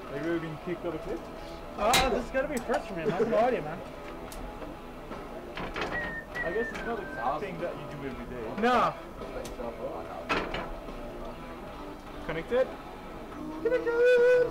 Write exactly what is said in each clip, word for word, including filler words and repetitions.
Have you ever been kicked off a cliff? Uh, this is gonna be first for me. I'm not gonna lie to you, man. I guess it's not a thing that you do every day. No. Connected? Connected!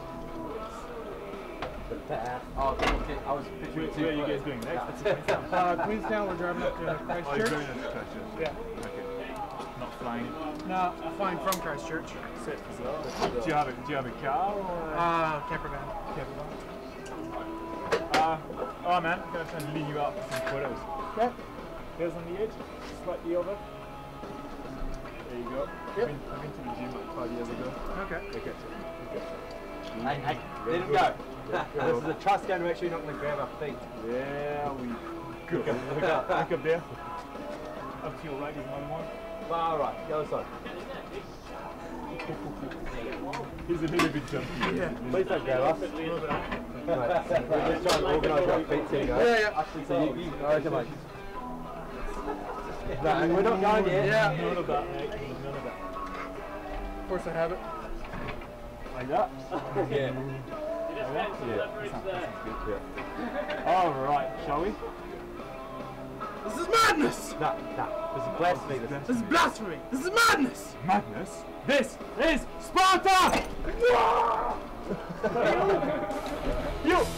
Oh, okay. I was picturing Where, where are you guys going next? Yeah. uh, Queenstown, we're driving up to Oh, you're Christchurch. going to Christchurch? Yeah. Okay. Not flying? No, flying from Christchurch. Set as well. Do you have a, do you have a car or? Uh, camper van. Camper van? Uh, oh man, I'm going to try and lead you out for some photos. Okay. Here's on the edge, slightly over. There you go. Yep. I've been, I've been to the gym like five years ago. Okay. Okay. Okay. Hey, hey, let him go. This is a trust game, we're actually not going to grab our feet. There we go. Look up, look up, look up there. Up to your right is another one. Far right, the other side. He's a little bit jumpy. Yeah. Please don't grab us. Right. We're just trying to organise our feet here, guys. Yeah, yeah. So you, you I reckon like... No, we're not going yet. Yeah. None of that, mate. None of that. Of course I have it. Like that? Yeah. Yeah. That sounds, that sounds good. Yeah. Alright, shall we? This is madness! No, no. This is blasphemy. This is... This is blasphemy! This is madness! Madness? This is Sparta! You!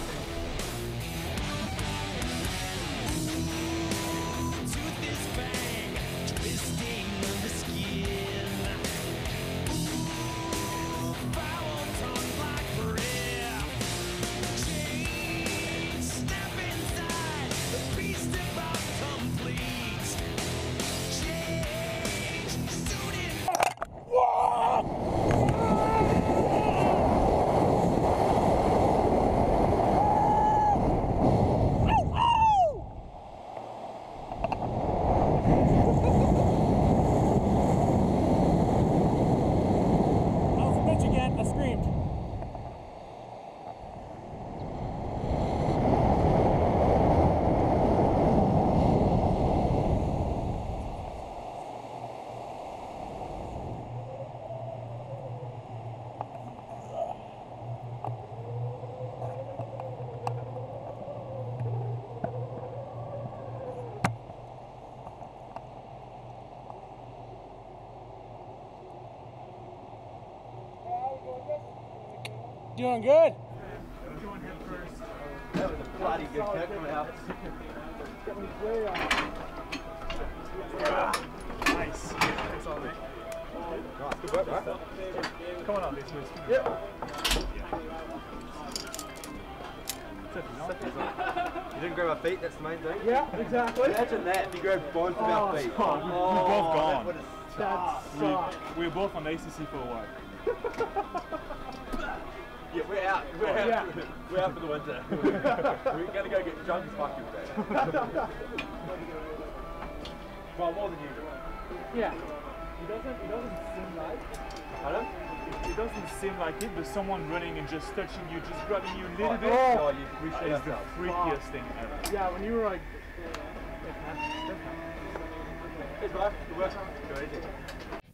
Doing good. Going head first. That was a bloody good kick from out. Nice. That's all, mate. Nice, good work, right? Come on up, this way. Yep. You didn't grab our feet, that's the main thing. Yeah, exactly. Imagine that if you grabbed both of our feet. Oh, we, oh, we both gone. That That sucks. We, we were both on A C C for a while. yeah, we're out. We're Oh, out. yeah. We're out for the winter. We're gonna go get drunk as fucking bad. Well, more than usual. Yeah. It doesn't, it doesn't seem like. Pardon? It, it doesn't seem like it, but someone running and just touching you, just grabbing you a little bit, Oh, you appreciate is the yourself. freakiest thing ever. Yeah, when you were like. like that, It's fine. Good work. Go easy.